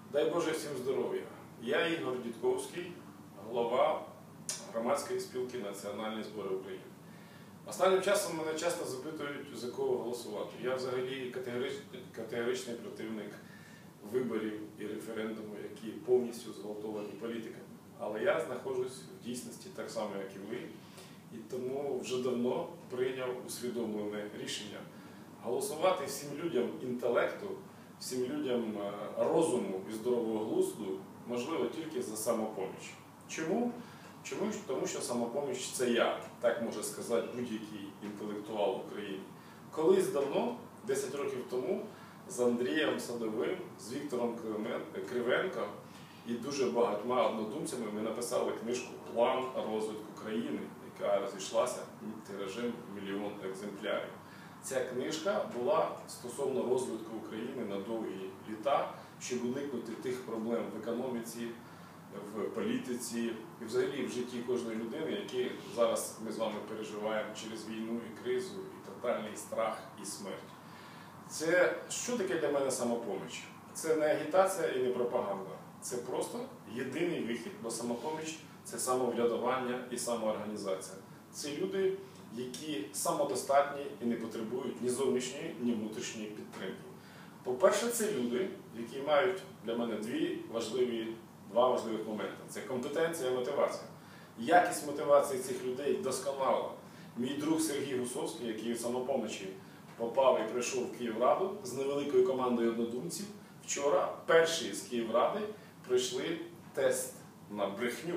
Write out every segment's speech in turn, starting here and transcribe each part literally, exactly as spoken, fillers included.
Дай Боже всім здоров'я. Я Ігор Дідковський, голова громадської спілки Національні збори України. Останнім часом мене часто запитують, за кого голосувати. Я взагалі категоричний, категоричний противник виборів і референдуму, які повністю зґвалтовані політиками. Але я знаходжусь в дійсності так само, як і ви, і тому вже давно прийняв усвідомлене рішення голосувати всім людям інтелекту, всім людям розуму і здорового глузду, можливо, тільки за «Самопоміч». Чому? Чому? Тому що «Самопоміч» – це я, так може сказати будь-який інтелектуал в Україні. Колись давно, десять років тому, з Андрієм Садовим, з Віктором Кривенком і дуже багатьма однодумцями ми написали книжку «План розвитку країни», яка розійшлася тиражем мільйон екземплярів. Ця книжка була стосовно розвитку України на довгі літа, щоб уникнути тих проблем в економіці, в політиці і взагалі в житті кожної людини, які зараз ми з вами переживаємо через війну і кризу, і тотальний страх, і смерть. Це що таке для мене «Самопоміч»? Це не агітація і не пропаганда. Це просто єдиний вихід, бо «Самопоміч» – це самоврядування і самоорганізація. Це люди, які самодостатні і не потребують ні зовнішньої, ні внутрішньої підтримки. По-перше, це люди, які мають для мене дві важливі, два важливих моменти. Це компетенція і мотивація. Якість мотивації цих людей досконала. Мій друг Сергій Гусовський, який в «Самопомочі» попав і прийшов в Київраду з невеликою командою однодумців, вчора перші з Київради пройшли тест на брехню.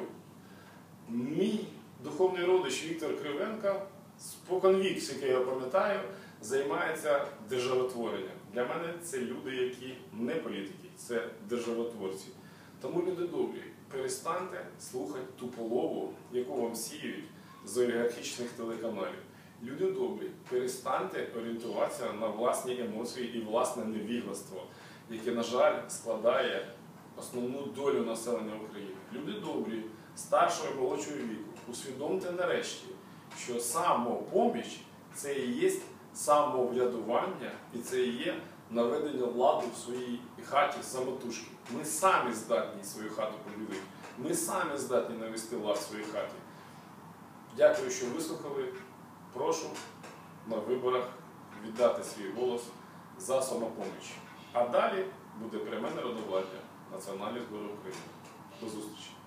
Мій духовний родич Віктор Кривенко, споконвік, який я пам'ятаю, займається державотворенням. Для мене це люди, які не політики, це державотворці. Тому, люди добрі, перестаньте слухати ту полову, яку вам сіють з олігархічних телеканалів. Люди добрі, перестаньте орієнтуватися на власні емоції і власне невігластво, яке, на жаль, складає основну долю населення України. Люди добрі, старшого і молодшого віку, усвідомте нарешті, що самопоміч – це і є самоврядування, і це і є наведення ладу в своїй хаті самотужки. Ми самі здатні свою хату повідати, ми самі здатні навести лад в своїй хаті. Дякую, що вислухали. Прошу на виборах віддати свій голос за «Самопоміч». А далі буде пряме народовладдя Національні збори України. До зустрічі!